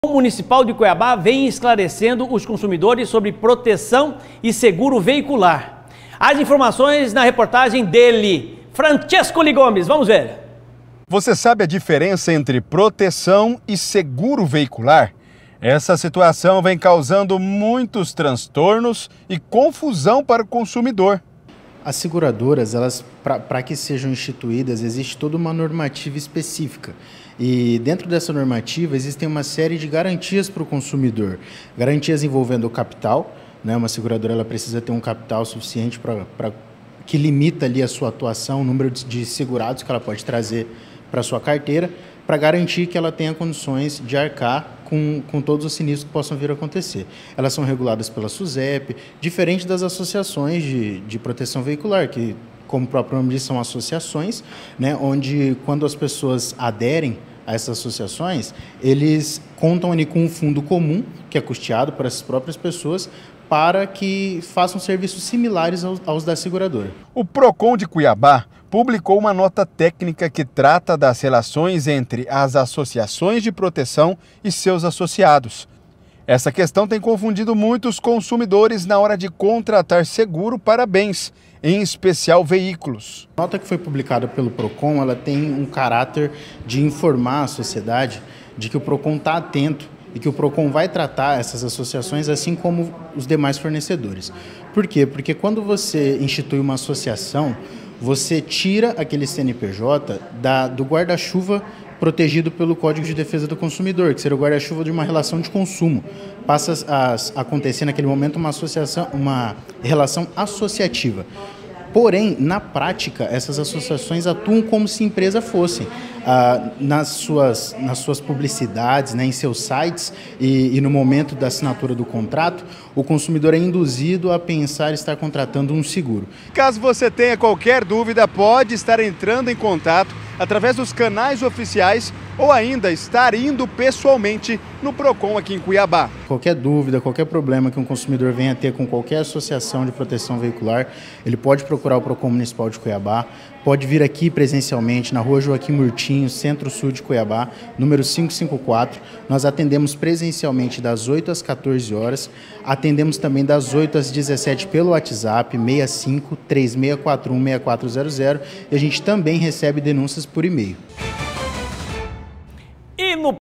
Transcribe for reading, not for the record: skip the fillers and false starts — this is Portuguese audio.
O Municipal de Cuiabá vem esclarecendo os consumidores sobre proteção e seguro veicular. As informações na reportagem dele, Francesco Ligomes. Vamos ver. Você sabe a diferença entre proteção e seguro veicular? Essa situação vem causando muitos transtornos e confusão para o consumidor. As seguradoras, para que sejam instituídas, existe toda uma normativa específica. E dentro dessa normativa existem uma série de garantias para o consumidor. Garantias envolvendo o capital, né? Uma seguradora ela precisa ter um capital suficiente que limita ali a sua atuação, o número de segurados que ela pode trazer para a sua carteira, para garantir que ela tenha condições de arcar com todos os sinistros que possam vir a acontecer. Elas são reguladas pela SUSEP, diferente das associações de proteção veicular, que, como o próprio nome diz, são associações, né, onde, quando as pessoas aderem a essas associações, eles contam ali com um fundo comum, que é custeado por essas próprias pessoas, para que façam serviços similares aos da seguradora. O Procon de Cuiabá publicou uma nota técnica que trata das relações entre as associações de proteção e seus associados. Essa questão tem confundido muitos consumidores na hora de contratar seguro para bens, em especial veículos. A nota que foi publicada pelo Procon, ela tem um caráter de informar a sociedade de que o Procon está atento e que o Procon vai tratar essas associações assim como os demais fornecedores. Por quê? Porque quando você institui uma associação, você tira aquele CNPJ do guarda-chuva protegido pelo Código de Defesa do Consumidor, que seria o guarda-chuva de uma relação de consumo. Passa a acontecer naquele momento uma relação associativa. Porém, na prática, essas associações atuam como se empresa fossem. Nas suas publicidades, né, em seus sites e no momento da assinatura do contrato, o consumidor é induzido a pensar estar contratando um seguro. Caso você tenha qualquer dúvida, pode estar entrando em contato através dos canais oficiais ou ainda estar indo pessoalmente no Procon aqui em Cuiabá. Qualquer dúvida, qualquer problema que um consumidor venha ter com qualquer associação de proteção veicular, ele pode procurar o Procon Municipal de Cuiabá, pode vir aqui presencialmente na Rua Joaquim Murtinho, Centro-Sul de Cuiabá, número 554. Nós atendemos presencialmente das 8 às 14 horas, atendemos também das 8 às 17 pelo WhatsApp 65 3641 6400 e a gente também recebe denúncias por e-mail.